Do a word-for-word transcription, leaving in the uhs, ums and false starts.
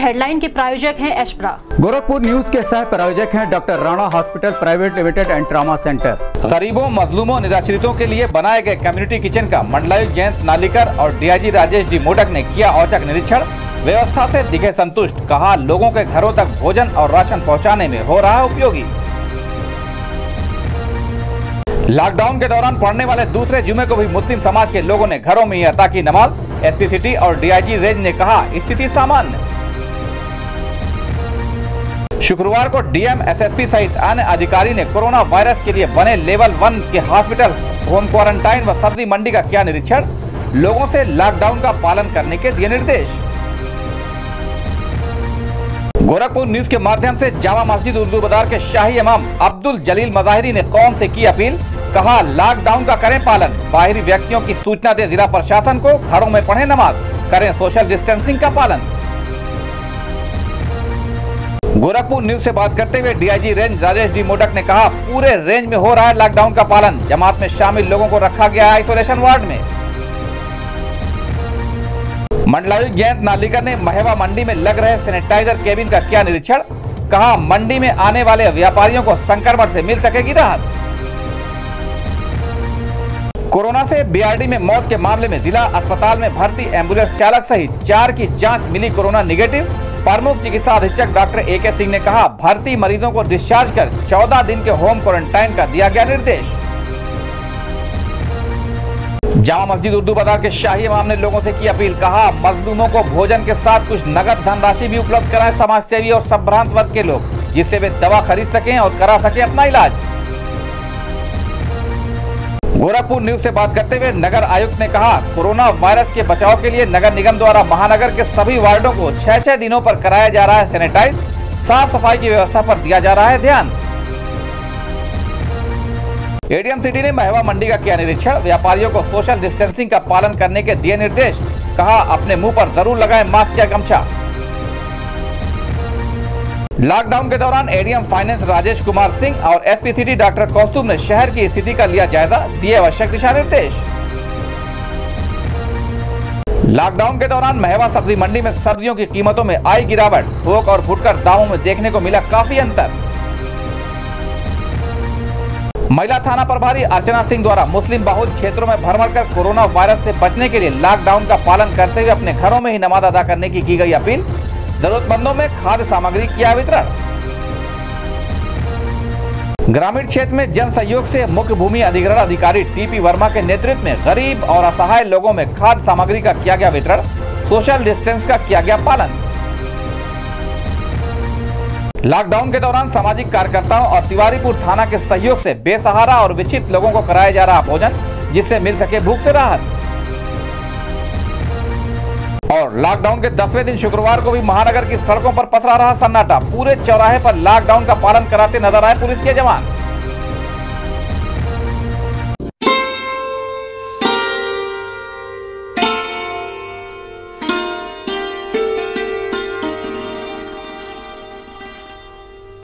Headline के प्रायोजक हैं एशप्रा। गोरखपुर न्यूज के सह प्रायोजक हैं doctor Rana hospital private limited and trauma centre. गरीबों, मजलूमों, निराश्रितों के लिए बनाए गए कम्युनिटी किचन का मंडलायुक्त जयंत नालीकर और डीआईजी राजेश जी मोडक ने किया औचक निरीक्षण। व्यवस्था से दिखे संतुष्ट, कहा लोगों के घरों तक भोजन और राशन पहुंचाने में हो रहा है उपयोगी। लॉकडाउन के दौरान पढ़ने वाले दूसरे जुमे को भी मुस्लिम समाज के लोगों ने घरों में ही अता की नमाज। एसपी सिटी और डीआईजी रेंज ने कहा स्थिति सामान्य। शुक्रवार को डीएम, एसएसपी सहित अन्य अधिकारी ने कोरोना वायरस के लिए बने लेवल वन के हॉस्पिटल, होम क्वारंटाइन व सब्जी मंडी का किया निरीक्षण। लोगों से लॉकडाउन का पालन करने के दिए निर्देश। गोरखपुर न्यूज के माध्यम से जामा मस्जिद उर्दू बाजार के शाही इमाम अब्दुल जलील मज़ाहिरी ने कौम से की अपील, कहा लॉकडाउन का करें पालन। बाहरी व्यक्तियों की सूचना दे जिला प्रशासन को, घरों में पढ़ें नमाज, करें सोशल डिस्टेंसिंग का पालन। गोरखपुर न्यूज से बात करते हुए DIG range Rajesh G Modak ने कहा पूरे रेंज में हो रहा है लॉकडाउन का पालन। जमात में शामिल लोगों को रखा गया है आइसोलेशन वार्ड में। मंडलायुक्त जयंत नालीकर ने महेवा मंडी में लग रहे सैनिटाइजर केबिन का किया निरीक्षण, कहा मंडी में आने वाले व्यापारियों को संक्रमण से मिल सकेगी राहत। कोरोना से बीआरडी में मौत के मामले में जिला अस्पताल में भर्ती एम्बुलेंस चालक सहित चार की जांच मिली कोरोना निगेटिव। प्रमुख चिकित्सा अधीक्षक डॉक्टर ए के सिंह ने कहा भर्ती मरीजों को डिस्चार्ज कर चौदह दिन के होम क्वारंटाइन का दिया गया निर्देश। जामा मस्जिद उर्दू बाजार के शाही इमाम ने लोगों से की अपील, कहा मजलूमों को भोजन के साथ कुछ नगद धनराशि भी उपलब्ध कराएं समाजसेवी और संभ्रांत वर्ग के लोग, जिससे वे दवा खरीद सकें और करा सकें अपना इलाज। गोरखपुर न्यूज से बात करते हुए नगर आयुक्त ने कहा कोरोना वायरस के बचाव के लिए नगर निगम द्वारा महानगर के सभी वार्डों को छह छह दिनों पर कराया जा रहा है सैनिटाइज। साफ सफाई की व्यवस्था पर दिया जा रहा है ध्यान। एडीएम सिटी ने महेवा मंडी का किया निरीक्षण। व्यापारियों को सोशल डिस्टेंसिंग का पालन करने के दिए निर्देश, कहा अपने मुंह पर जरूर लगाएं मास्क या गमछा। लॉकडाउन के दौरान एडीएम फाइनेंस राजेश कुमार सिंह और एसपी सिटी डॉक्टर कौस्तुभ ने शहर की स्थिति का लिया जायजा, दिए आवश्यक दिशा निर्देश। लॉकडाउन के दौरान महेवा सब्जी मंडी में सब्जियों की कीमतों में आई गिरावट। थोक और फुटकर दामों में देखने को मिला काफी अंतर। महिला थाना प्रभारी अर्चना सिंह द्वारा मुस्लिम बहुल क्षेत्रों में भ्रमण कर कोरोना वायरस से बचने के लिए लॉकडाउन का पालन करते हुए अपने घरों में ही नमाज अदा करने की की गई अपील। जरूरतमंदों में खाद्य सामग्री किया वितरण। ग्रामीण क्षेत्र में जन सहयोग से मुख्य भूमि अधिग्रहण अधिकारी टीपी वर्मा के नेतृत्व में गरीब और असहाय लोगों में खाद्य सामग्री का किया गया वितरण। सोशल डिस्टेंस का किया गया पालन। लॉकडाउन के दौरान सामाजिक कार्यकर्ताओं और तिवारीपुर थाना के सहयोग से बेसहारा और विक्षिप्त लोगों को कराया जा रहा भोजन, जिससे मिल सके भूख से राहत। और लॉकडाउन के दसवें दिन शुक्रवार को भी महानगर की सड़कों पर पसरा रहा सन्नाटा। पूरे चौराहे पर लॉकडाउन का पालन कराते नजर आए पुलिस के जवान।